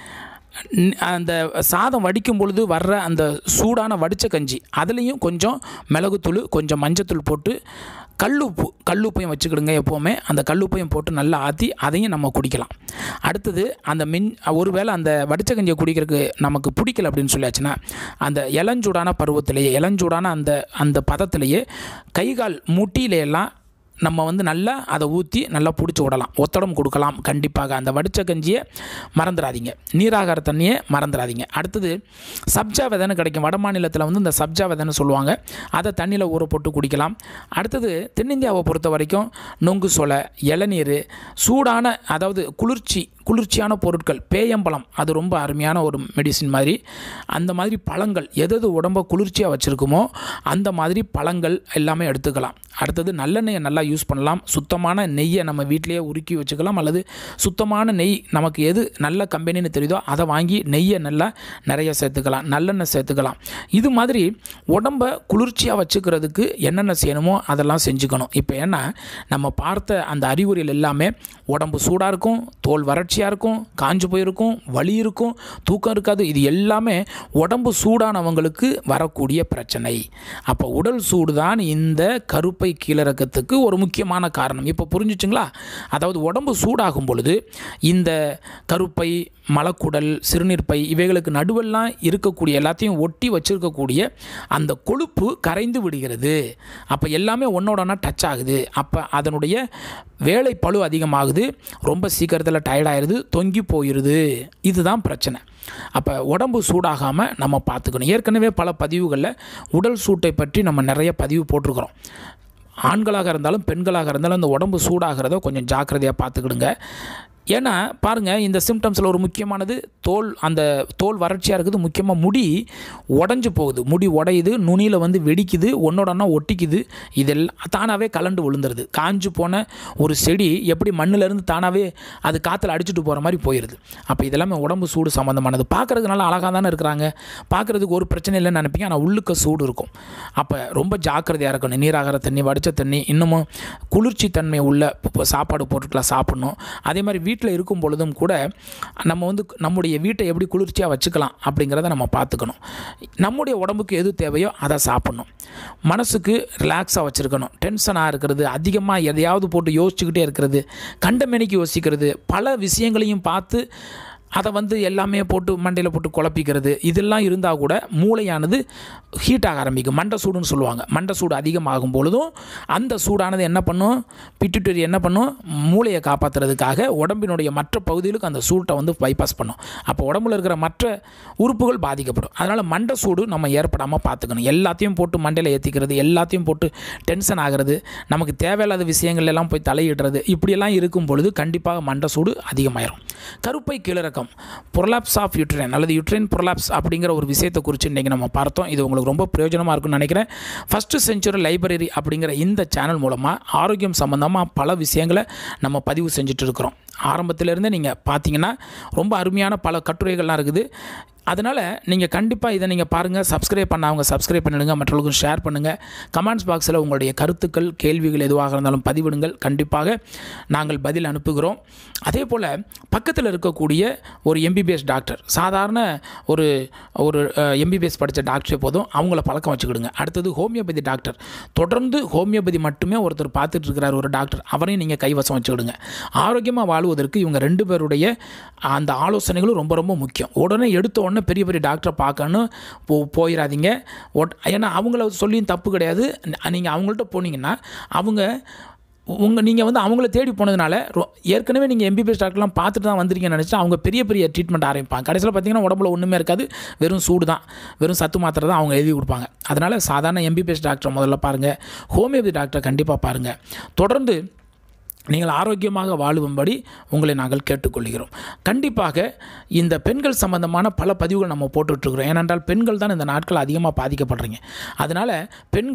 அந்த சாதம் வடிக்கும் பொழுது வர்ற அந்த சூடான வடித்த கஞ்சி அதுலேயும் கொஞ்சம் மிளகுத்தூள் கொஞ்சம் மஞ்சத்தூள் போட்டு கல்லுப்பு கல்லுப்பையும் வச்சுக்கிடுங்க. எப்போவுமே அந்த கல்லுப்பையும் போட்டு நல்லா ஆற்றி அதையும் நம்ம குடிக்கலாம். அடுத்தது அந்த மின் ஒருவேளை அந்த வடித்த கஞ்சியை குடிக்கிறதுக்கு நமக்கு பிடிக்கல அப்படின்னு சொல்லியாச்சுன்னா அந்த இளஞ்சூடான பருவத்திலேயே இளஞ்சூடான அந்த அந்த பதத்திலேயே கைகால் முட்டியிலையெல்லாம் நம்ம வந்து நல்லா அதை ஊற்றி நல்லா பிடிச்சி விடலாம். ஒத்தடம் கொடுக்கலாம். கண்டிப்பாக அந்த வடித்த கஞ்சியை மறந்துடாதீங்க. நீராகார தண்ணியை மறந்துடாதீங்க. அடுத்தது சப்ஜா விதைன்னு கிடைக்கும். வட மாநிலத்தில் வந்து இந்த சப்ஜா விதைன்னு சொல்லுவாங்க. அதை தண்ணியில் ஊற போட்டு குடிக்கலாம். அடுத்தது தென்னிந்தியாவை பொறுத்த வரைக்கும் நொங்கு சொலை, இளநீர், சூடான அதாவது குளிர்ச்சி குளிர்ச்சியான பொருட்கள், பேயம்பழம் அது ரொம்ப அருமையான ஒரு மெடிசின் மாதிரி. அந்த மாதிரி பழங்கள் எது எது உடம்பை குளிர்ச்சியாக வச்சுருக்குமோ அந்த மாதிரி பழங்கள் எல்லாமே எடுத்துக்கலாம். அடுத்தது நல்லெண்ணெயை நல்லா யூஸ் பண்ணலாம். சுத்தமான நெய்யை நம்ம வீட்டிலேயே உருக்கி வச்சுக்கலாம். அல்லது சுத்தமான நெய் நமக்கு எது நல்ல கம்பெனின்னு தெரியுதோ அதை வாங்கி நெய்யை நல்லா நிறைய சேர்த்துக்கலாம். நல்லெண்ணெய் சேர்த்துக்கலாம். இது மாதிரி உடம்பை குளிர்ச்சியாக வச்சுக்கிறதுக்கு என்னென்ன செய்யணுமோ அதெல்லாம் செஞ்சுக்கணும். இப்போ ஏன்னா நம்ம பார்த்த அந்த அறிகுறிகள் எல்லாமே உடம்பு சூடாக இருக்கும், தோல் வறட்சியாக இருக்கும், காஞ்சு போயிருக்கும், வலி இருக்கும், தூக்கம் இருக்காது. இது எல்லாமே உடம்பு சூடானவங்களுக்கு வரக்கூடிய பிரச்சனை. அப்போ உடல் சூடு தான் இந்த கருப்பை கீழிறக்கத்துக்கு ஒரு முக்கியமான காரணம். இப்போ புரிஞ்சுச்சுங்களா? அதாவது உடம்பு சூடாகும் பொழுது இந்த கருப்பை, மலக்குடல், சிறுநீர்ப்பை இவைகளுக்கு நடுவெல்லாம் இருக்கக்கூடிய எல்லாத்தையும் ஒட்டி வச்சிருக்கக்கூடிய அந்த கொழுப்பு கரைந்து விடுகிறது. அப்போ எல்லாமே ஒன்னோட ஒன்றா டச் ஆகுது. அப்போ அதனுடைய வேலை பளு அதிகமாகுது, ரொம்ப சீக்கிரத்தில் டயர்டாயிருது, தொங்கி போயிடுது. இதுதான் பிரச்சனை. அப்போ உடம்பு சூடாகாமல் நம்ம பார்த்துக்கணும். ஏற்கனவே பல பதிவுகளில் உடல் சூட்டை பற்றி நம்ம நிறைய பதிவு போட்டிருக்கிறோம். ஆண்களாக இருந்தாலும் பெண்களாக இருந்தாலும் அந்த உடம்பு சூடாகிறத கொஞ்சம் ஜாக்கிரதையாக பார்த்துக்கிடுங்க. ஏன்னா பாருங்கள், இந்த சிம்டம்ஸில் ஒரு முக்கியமானது தோல் அந்த தோல் வறட்சியாக இருக்குது. முக்கியமாக முடி உடஞ்சி போகுது, முடி உடையுது, நுனியில் வந்து வெடிக்குது, ஒன்றோடனா ஒட்டிக்குது. இதெல்லாம் தானாகவே கலண்டு விழுந்துருது. காஞ்சு போன ஒரு செடி எப்படி மண்ணிலேருந்து தானாகவே அது காற்றுல அடிச்சுட்டு போகிற மாதிரி போயிடுது. அப்போ இதெல்லாமே உடம்பு சூடு சம்மந்தமானது. பார்க்குறதுக்கு நல்லா அழகாக தானே இருக்கிறாங்க, பார்க்குறதுக்கு ஒரு பிரச்சனை இல்லைன்னு நினைப்பீங்க. ஆனால் உள்ளுக்க சூடு இருக்கும். அப்போ ரொம்ப ஜாக்கிரதையாக இருக்கணும். நீராகார தண்ணி, வடித்த தண்ணி, இன்னமும் குளிர்ச்சி தன்மை உள்ள சாப்பாடு பொருட்களை சாப்பிட்ணும். அதே மாதிரி வீட்டில் இருக்கும் பொழுதும் கூட நம்ம வந்து நம்முடைய வீட்டை எப்படி குளிர்ச்சியாக வச்சுக்கலாம் அப்படிங்கிறத நம்ம பார்த்துக்கணும். நம்முடைய உடம்புக்கு எது தேவையோ அதை சாப்பிட்ணும். மனசுக்கு ரிலாக்ஸாக வச்சுருக்கணும். டென்ஷனாக இருக்கிறது, அதிகமாக எதையாவது போட்டு யோசிச்சுக்கிட்டே இருக்கிறது, கண்டமேனிக்கு யோசிக்கிறது, பல விஷயங்களையும் பார்த்து அதை வந்து எல்லாமே போட்டு மண்டையில் போட்டு குழப்பிக்கிறது, இதெல்லாம் இருந்தால் கூட மூளையானது ஹீட் ஆக ஆரம்பிக்கும். மண்டை சூடுன்னு சொல்லுவாங்க. மண்டை சூடு அதிகமாகும் பொழுதும் அந்த சூடானது என்ன பண்ணும், பிட்யூட்டரி என்ன பண்ணும், மூளையை காப்பாற்றுறதுக்காக உடம்பினுடைய மற்ற பகுதிகளுக்கு அந்த சூட்டை வந்து பைபாஸ் பண்ணும். அப்போ உடம்புல இருக்கிற மற்ற உறுப்புகள் பாதிக்கப்படும். அதனால் மண்டை சூடு நம்ம ஏற்படாமல் பார்த்துக்கணும். எல்லாத்தையும் போட்டு மண்டையில் ஏற்றிக்கிறது, எல்லாத்தையும் போட்டு டென்ஷன் ஆகிறது, நமக்கு தேவையில்லாத விஷயங்கள் எல்லாம் போய் தலையிடுறது, இப்படியெல்லாம் இருக்கும் பொழுது கண்டிப்பாக மண்டை சூடு அதிகமாயிரும். கருப்பை கீழிறக்கம், ப்ரொலாப்ஸ் ஆஃப் யூட்ரைன் அல்லது யூட்ரைன் ப்ரொலாப்ஸ் அப்படிங்கிற ஒரு விஷயத்தை குறித்து இன்றைக்கி நம்ம பார்த்தோம். இது உங்களுக்கு ரொம்ப பிரயோஜனமாக இருக்கும்னு நினைக்கிறேன். ஃபஸ்ட்டு செஞ்சுரி லைப்ரரி அப்படிங்கிற இந்த சேனல் மூலமாக ஆரோக்கியம் சம்மந்தமாக பல விஷயங்களை நம்ம பதிவு செஞ்சுட்டு இருக்கிறோம். ஆரம்பத்திலேருந்தே நீங்கள் பார்த்தீங்கன்னா ரொம்ப அருமையான பல கட்டுரைகள்லாம் இருக்குது. அதனால் நீங்கள் கண்டிப்பாக இதை நீங்கள் பாருங்கள். சப்ஸ்கிரைப் பண்ணாங்க சப்ஸ்கிரைப் பண்ணிடுங்க, மற்றவர்களுக்கும் ஷேர் பண்ணுங்கள். கமெண்ட்ஸ் பாக்ஸில் உங்களுடைய கருத்துக்கள், கேள்விகள் எதுவாக இருந்தாலும் பதிவிடுங்கள். கண்டிப்பாக நாங்கள் பதில் அனுப்புகிறோம். அதே போல் பக்கத்தில் இருக்கக்கூடிய ஒரு எம்பிபிஎஸ் டாக்டர், சாதாரண ஒரு ஒரு எம்பிபிஎஸ் படித்த டாக்டரே போதும், அவங்கள பழக்கம் வச்சுக்கிடுங்க. அடுத்தது ஹோமியோபதி டாக்டர், தொடர்ந்து ஹோமியோபதி மட்டுமே ஒருத்தர் பார்த்துட்டு இருக்கிறார் ஒரு டாக்டர், அவரையும் நீங்கள் கைவசம் வச்சுக்கிடுங்க. ஆரோக்கியமாக வாழ்வதற்கு இவங்க ரெண்டு பேருடைய அந்த ஆலோசனைகளும் ரொம்ப ரொம்ப முக்கியம். உடனே எடுத்த உடனே பெரிய பெரிய டாக்டரை பார்க்கணும் போ போயிடாதீங்க. ஏன்னா அவங்கள சொல்லியும் தப்பு கிடையாது. நீங்கள் அவங்கள்ட்ட போனீங்கன்னா அவங்க உங்கள் நீங்கள் வந்து அவங்கள தேடி போனதுனால ஏற்கனவே நீங்கள் எம்பிபிஎஸ் டாக்டர்லாம் பார்த்துட்டு தான் வந்துருக்கீங்கன்னு நினச்சா அவங்க பெரிய பெரிய ட்ரீட்மெண்ட் ஆரம்பிப்பாங்க. கடைசியில் பார்த்தீங்கன்னா உடம்புல ஒன்றுமே இருக்காது, வெறும் சூடு தான், வெறும் சத்து மாத்திரை தான் அவங்க எழுதி கொடுப்பாங்க. அதனால் சாதாரண எம்பிபிஎஸ் டாக்டரை முதல்ல பாருங்கள், ஹோமியோபதி டாக்டரை கண்டிப்பாக பாருங்கள். தொடர்ந்து நீங்கள் ஆரோக்கியமாக வாழும்படி உங்களை நாங்கள் கேட்டுக்கொள்கிறோம். கண்டிப்பாக இந்த பெண்கள் சம்பந்தமான பல பதிவுகள் நம்ம போட்டுட்ருக்குறோம். ஏனென்றால் பெண்கள் தான் இந்த நாட்கள் அதிகமாக பாதிக்கப்படுறீங்க. அதனால் பெண்கள்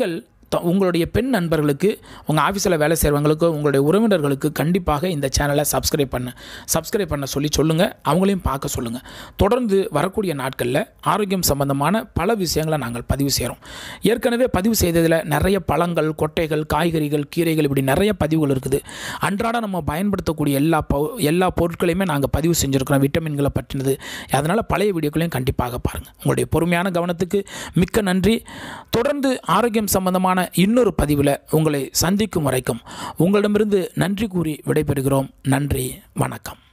உங்களுடைய பெண் நண்பர்களுக்கு, உங்கள் ஆஃபீஸில் வேலை செய்கிறவங்களுக்கு, உங்களுடைய உறவினர்களுக்கு கண்டிப்பாக இந்த சேனலை சப்ஸ்கிரைப் பண்ண சப்ஸ்கிரைப் பண்ண சொல்லி சொல்லுங்கள். அவங்களையும் பார்க்க சொல்லுங்கள். தொடர்ந்து வரக்கூடிய நாட்களில் ஆரோக்கியம் சம்பந்தமான பல விஷயங்களை நாங்கள் பதிவு செய்கிறோம். ஏற்கனவே பதிவு செய்ததில் நிறைய பழங்கள், கொட்டைகள், காய்கறிகள், கீரைகள், இப்படி நிறைய பதிவுகள் இருக்குது. அன்றாட நம்ம பயன்படுத்தக்கூடிய எல்லா எல்லா பொருட்களையுமே நாங்கள் பதிவு செஞ்சுருக்கிறோம், விட்டமின்களை பற்றினது. அதனால் பழைய வீடியோக்களையும் கண்டிப்பாக பாருங்கள். உங்களுடைய பொறுமையான கவனத்துக்கு மிக்க நன்றி. தொடர்ந்து ஆரோக்கியம் சம்பந்தமான இன்னொரு பதிவில் உங்களை சந்திக்கும் வரைக்கும் உங்களிடமிருந்து நன்றி கூறி விடைபெறுகிறோம். நன்றி, வணக்கம்.